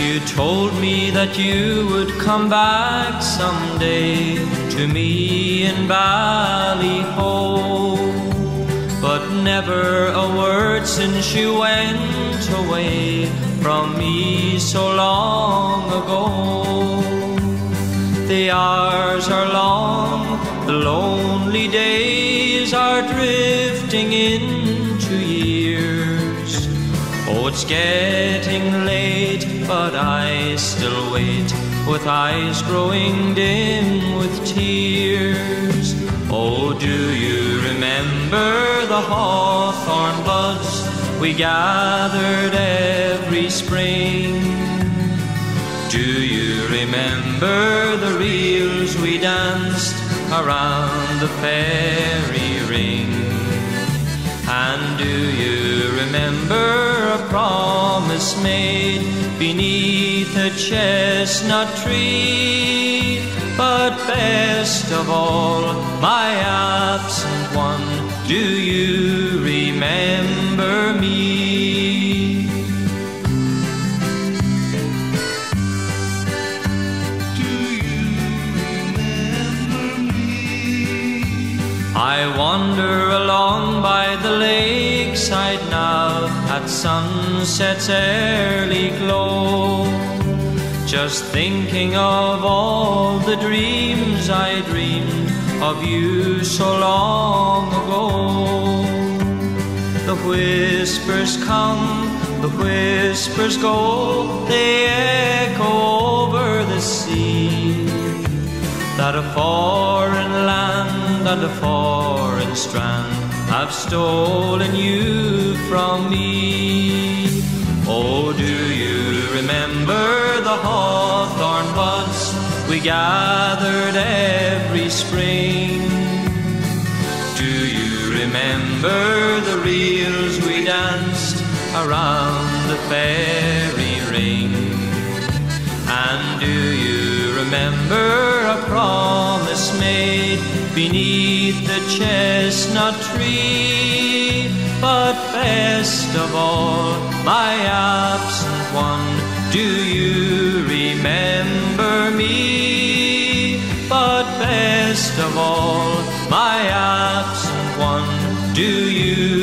You told me that you would come back someday to me in Ballyhoe, but never a word since you went away from me so long ago. The hours are long, the lonely days are drifting into years. Oh, it's getting late, but I still wait, with eyes growing dim with tears. Oh, do you remember the hawthorn buds we gathered every spring? Do you remember the reels we danced around the fairy ring? And do you remember a promise made beneath a chestnut tree? But best of all, my absent one, do you remember me? I wander along by the lakeside now at sunset's early glow, just thinking of all the dreams I dreamed of you so long ago. The whispers come, the whispers go, they echo over the sea, that a foreign land and a foreign strand have stolen you from me. Oh, do you remember the hawthorn buds we gathered every spring? Do you remember the reels we danced around the fairy ring? And do you remember a promise made beneath the chestnut tree? But best of all, my absent one, do you remember me? But best of all, my absent one, do you